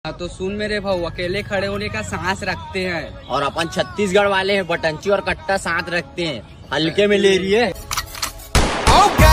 तो सुन मेरे भाऊ, अकेले खड़े होने का साहस रखते हैं। और अपन छत्तीसगढ़ वाले हैं, बटंची और कट्टा साथ रखते हैं। हल्के में ले रही है।